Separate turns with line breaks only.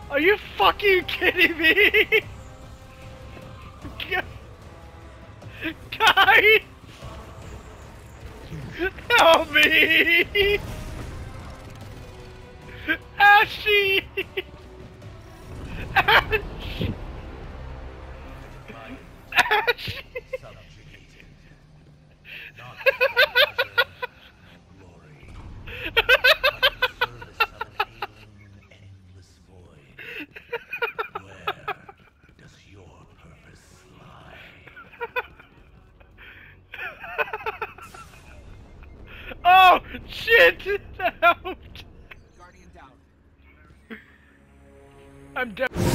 Are you fucking kidding me? Guys! Help me! Ashy! Ashy! Ashy!
Subjugated. Not glory, but in service of an ailing, endless void. Where does your purpose lie?
Oh shit! That helped!
Guardian down.
I'm dead.